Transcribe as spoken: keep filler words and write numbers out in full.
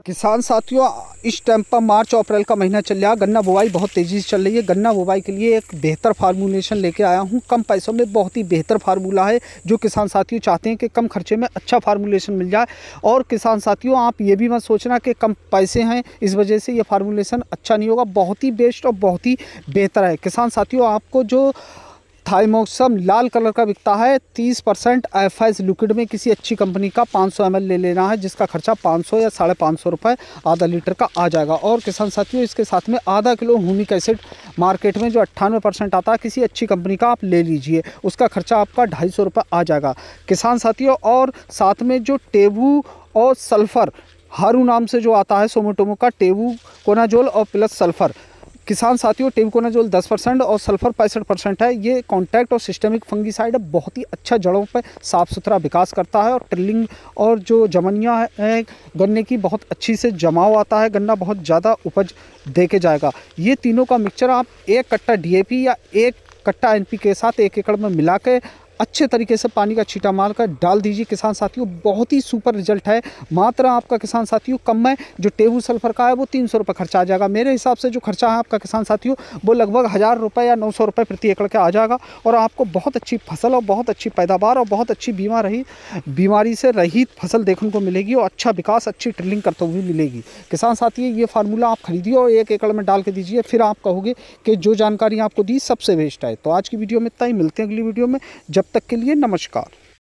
किसान साथियों, इस टाइम पर मार्च और अप्रैल का महीना चल रहा है। गन्ना बुवाई बहुत तेज़ी से चल रही है। गन्ना बुवाई के लिए एक बेहतर फार्मूलेशन लेके आया हूँ। कम पैसों में बहुत ही बेहतर फार्मूला है, जो किसान साथियों चाहते हैं कि कम खर्चे में अच्छा फार्मूलेशन मिल जाए। और किसान साथियों, आप ये भी मत सोचना कि कम पैसे हैं इस वजह से ये फार्मूलेशन अच्छा नहीं होगा। बहुत ही बेस्ट और बहुत ही बेहतर है। किसान साथियों, आपको जो थाइमोक्सम लाल कलर का बिकता है तीस परसेंट एफ एस लिक्विड में किसी अच्छी कंपनी का पाँच सौ एम एल ले लेना है, जिसका खर्चा पाँच सौ या साढ़े पाँच सौ रुपये आधा लीटर का आ जाएगा। और किसान साथियों, इसके साथ में आधा किलो ह्यूमिक एसिड मार्केट में जो अट्ठानवे परसेंट आता है किसी अच्छी कंपनी का, आप ले लीजिए। उसका खर्चा आपका ढाई सौ रुपये आ जाएगा किसान साथियों। और साथ में जो टेबू और सल्फ़र हारू नाम से जो आता है सोमोटोमो का, टेबू कोनाजोल और प्लस सल्फ़र। किसान साथियों, टेबुकोनाजोल दस परसेंट और सल्फर पैंसठ परसेंट है। ये कॉन्टैक्ट और सिस्टमिक फंगीसाइड है। बहुत ही अच्छा जड़ों पर साफ़ सुथरा विकास करता है और ट्रिलिंग और जो जमनियाँ है गन्ने की बहुत अच्छी से जमाव आता है। गन्ना बहुत ज़्यादा उपज दे के जाएगा। ये तीनों का मिक्सचर आप एक कट्टा डी ए पी या एक कट्टा एन पी के साथ एक एकड़ में मिला के अच्छे तरीके से पानी का छींटा मार कर डाल दीजिए किसान साथियों। बहुत ही सुपर रिजल्ट है। मात्र आपका किसान साथियों कम में जो टेबू सल्फर का है वो तीन सौ रुपये खर्चा आ जाएगा। मेरे हिसाब से जो खर्चा है आपका किसान साथियों वो लगभग हज़ार रुपये या नौ सौ रुपये प्रति एकड़ का आ जाएगा। और आपको बहुत अच्छी फसल और बहुत अच्छी पैदावार और बहुत अच्छी बीमा रही बीमारी से रहित फसल देखने को मिलेगी और अच्छा विकास, अच्छी ट्रिलिंग करते हुए मिलेगी। किसान साथियों, ये फार्मूला आप खरीदिए और एक एकड़ में डाल के दीजिए, फिर आप कहोगे कि जो जानकारी आपको दी सबसे बेस्ट है। तो आज की वीडियो में इतना ही, मिलते हैं अगली वीडियो में। जब तक के लिए नमस्कार।